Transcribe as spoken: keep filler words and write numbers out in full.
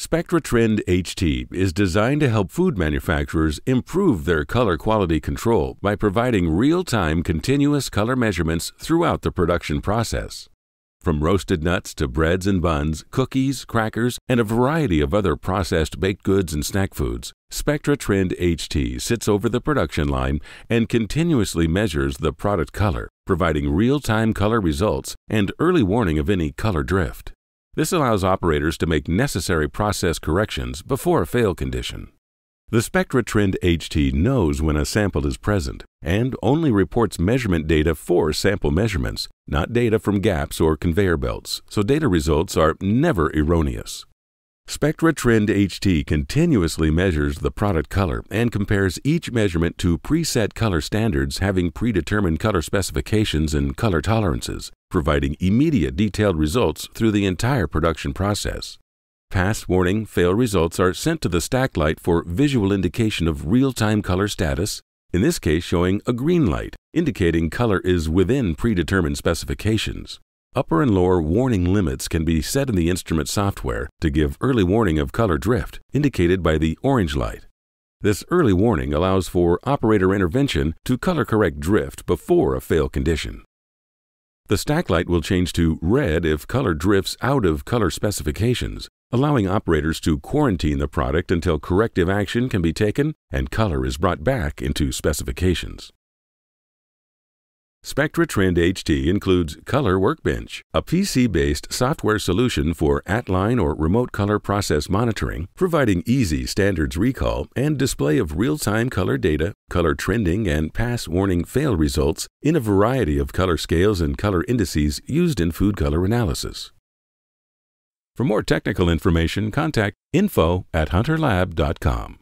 SpectraTrend H T is designed to help food manufacturers improve their color quality control by providing real-time continuous color measurements throughout the production process. From roasted nuts to breads and buns, cookies, crackers, and a variety of other processed baked goods and snack foods, SpectraTrend H T sits over the production line and continuously measures the product color, providing real-time color results and early warning of any color drift. This allows operators to make necessary process corrections before a fail condition. The SpectraTrend H T knows when a sample is present and only reports measurement data for sample measurements, not data from gaps or conveyor belts, so data results are never erroneous. SpectraTrend H T continuously measures the product color and compares each measurement to preset color standards having predetermined color specifications and color tolerances, providing immediate detailed results through the entire production process. Pass, warning, fail results are sent to the stack light for visual indication of real-time color status, in this case showing a green light, indicating color is within predetermined specifications. Upper and lower warning limits can be set in the instrument software to give early warning of color drift, indicated by the orange light. This early warning allows for operator intervention to color correct drift before a fail condition. The stack light will change to red if color drifts out of color specifications, allowing operators to quarantine the product until corrective action can be taken and color is brought back into specifications. SpectraTrend H T includes Color Workbench, a P C-based software solution for at-line or remote color process monitoring, providing easy standards recall and display of real-time color data, color trending, and pass warning fail results in a variety of color scales and color indices used in food color analysis. For more technical information, contact info at hunter lab dot com.